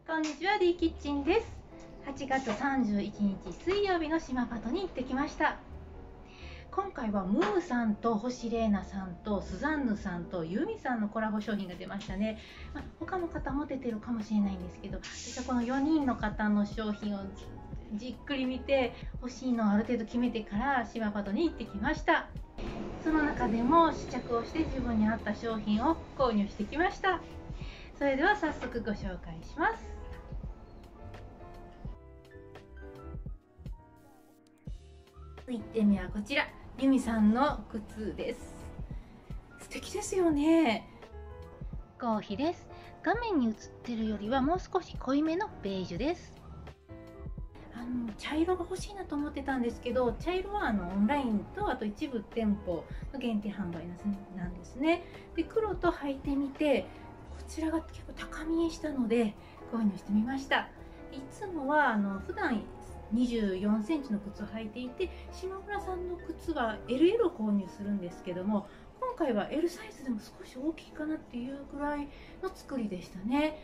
こんにちは、D キッチンです。8月31日水曜日の島パトに行ってきました。今回はムーさんと星玲奈さんとスザンヌさんとユミさんのコラボ商品が出ましたね。他の方も出てるかもしれないんですけど、私はこの4人の方の商品をじっくり見て欲しいのをある程度決めてから島パトに行ってきました。その中でも試着をして自分に合った商品を購入してきました。それでは早速ご紹介します。1点目はこちら、ユミさんの靴です。素敵ですよね。合皮です。画面に映ってるよりはもう少し濃いめのベージュです。茶色が欲しいなと思ってたんですけど、茶色はオンラインとあと一部店舗の限定販売なんですね。で、黒と履いてみて、こちらが結構高見えしたので購入してみました。いつもは普段24センチの靴を履いていて、島村さんの靴は LL を購入するんですけども、今回は L サイズでも少し大きいかなっていうぐらいの作りでしたね。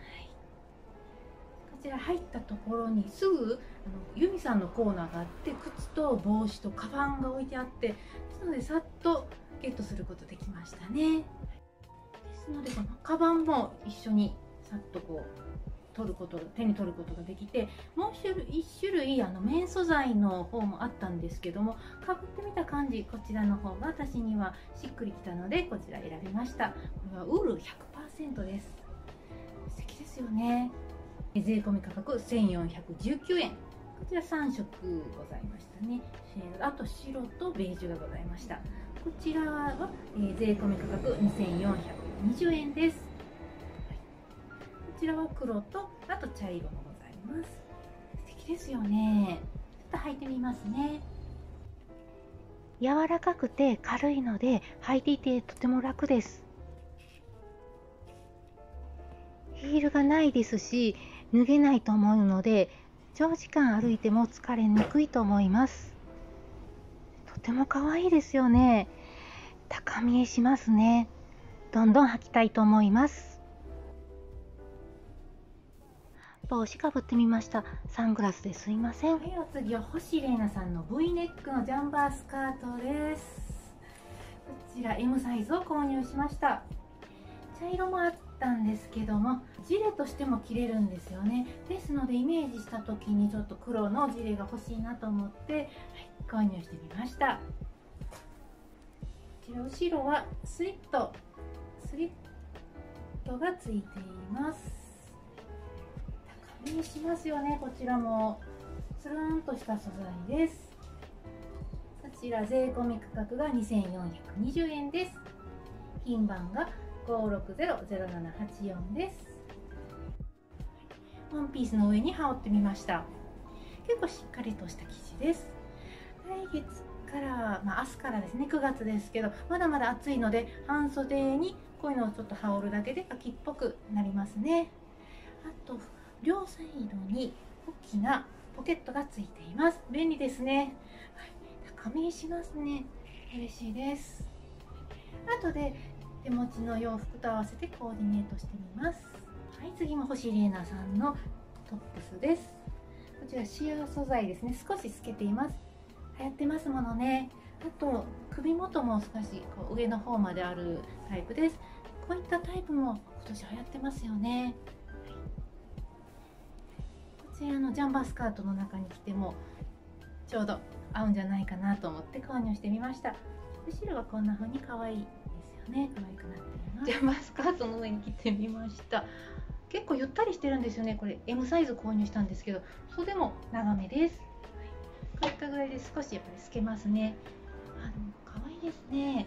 こちら入ったところにすぐユミさんのコーナーがあって、靴と帽子とカバンが置いてあって、ですのでさっとゲットすることできましたね。ですのでこのカバンも一緒にさっとこう手に取ることができて、もう1種類綿素材の方もあったんですけども、かぶってみた感じ、こちらの方が私にはしっくりきたのでこちら選びました。これはウール 100% です。素敵ですよね。税込み価格1419円。こちら3色ございましたね。シェード、あと白とベージュがございました。こちらは税込み価格2420円です。こちらは黒とあと茶色もございます。素敵ですよね。ちょっと履いてみますね。柔らかくて軽いので履いていてとても楽です。ヒールがないですし脱げないと思うので、長時間歩いても疲れにくいと思います。とても可愛いですよね。高見えしますね。どんどん履きたいと思います。帽子かぶってみました。サングラスですいません。はい、お次は星玲奈さんの V ネックのジャンバースカートです。こちら M サイズを購入しました。茶色もあったんですけども、ジレとしても着れるんですよね。ですのでイメージした時にちょっと黒のジレが欲しいなと思って、購入してみました。こちら後ろはスリットがついています。高見えしますよね。こちらもつるんとした素材です。こちら税込み価格が2420円です。品番が5600784です。ワンピースの上に羽織ってみました。結構しっかりとした生地です。来月から、明日からですね、9月ですけど、まだまだ暑いので半袖にこういうのをちょっと羽織るだけで秋っぽくなりますね。あと両サイドに大きなポケットがついています。便利ですね。高見えしますね。嬉しいです。後で手持ちの洋服と合わせてコーディネートしてみます。はい、次も星玲奈さんのトップスです。こちらシアー素材ですね。少し透けています。流行ってますものね。あと首元も少しこう上の方まであるタイプです。こういったタイプも今年流行ってますよね。こちらのジャンバースカートの中に着てもちょうど合うんじゃないかなと思って購入してみました。後ろはこんな風に可愛いですよね。可愛くなっています。ジャンバースカートの上に着てみました。結構ゆったりしてるんですよね。これ M サイズ購入したんですけど、袖も長めです。こういったぐらいで少しやっぱり透けますね。でも可愛いですね。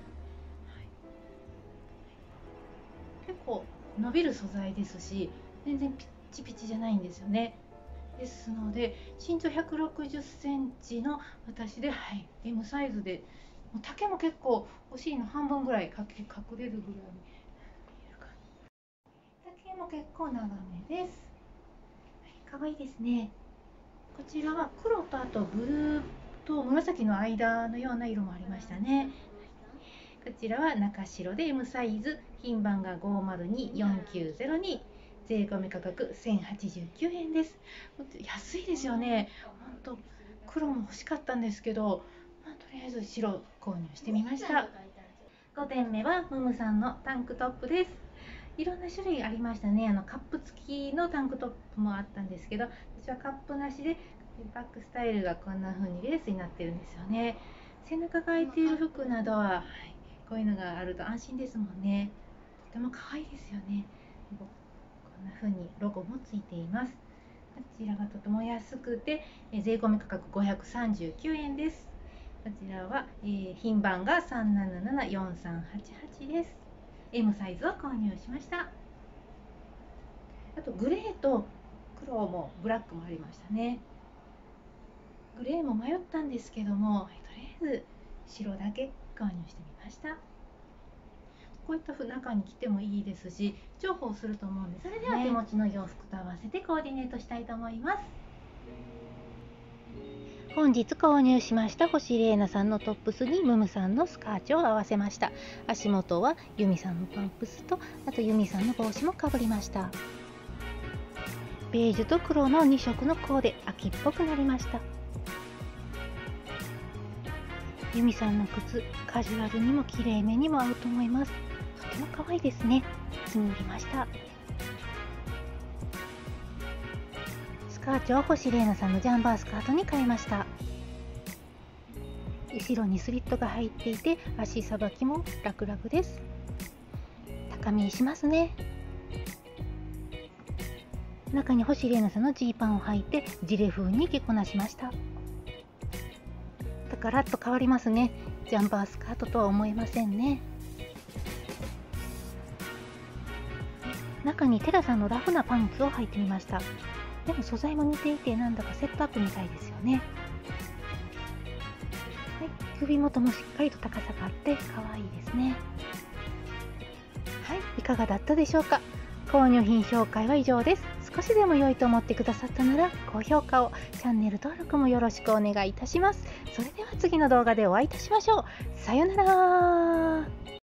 結構伸びる素材ですし、全然ピッチピチじゃないんですよね。ですので身長160センチの私で、M サイズで、丈も結構お尻の半分ぐらい隠れるぐらいに見えるかな。丈も結構長めです。可愛いですね。こちらは黒とあとブルーと紫の間のような色もありましたね。こちらは中白で M サイズ、品番が502490に税込み価格1089円です。安いですよね。本当黒も欲しかったんですけど、とりあえず白購入してみました。5点目はムムさんのタンクトップです。いろんな種類ありましたね。カップ付きのタンクトップもあったんですけど、私はカップなしでバックスタイルがこんな風にレースになってるんですよね。背中が開いている服などは、こういうのがあると安心ですもんね。とても可愛いですよね。こんな風にロゴもついています。こちらがとても安くて、税込み価格539円です。こちらは、品番が3774388です。M サイズを購入しました。あとグレーと黒もブラックもありましたね。グレーも迷ったんですけども、とりあえず白だけ購入してみました。こういった中に着てもいいですし、重宝すると思うんですよね。それでは手持ちの洋服と合わせてコーディネートしたいと思います。本日購入しました星玲奈さんのトップスにムムさんのスカーチを合わせました。足元はユミさんのパンプスと、あとユミさんの帽子もかぶりました。ベージュと黒の2色のコーデ、秋っぽくなりました。ユミさんの靴、カジュアルにも綺麗めにも合うと思います。とても可愛いですね。気に入りました。スカーチは星玲奈さんのジャンバースカートに変えました。後ろにスリットが入っていて、足さばきも楽々です。高見えしますね。中に星玲奈さんのジーパンを履いてジレ風に着こなしました。ガラッと変わりますね。ジャンバースカートとは思えませんね。中にテラさんのラフなパンツを履いてみました。でも素材も似ていて、なんだかセットアップみたいですよね。はい、首元もしっかりと高さがあって可愛いですね。はい、いかがだったでしょうか。購入品紹介は以上です。少しでも良いと思ってくださったなら高評価を、チャンネル登録もよろしくお願いいたします。それでは次の動画でお会いいたしましょう。さようなら。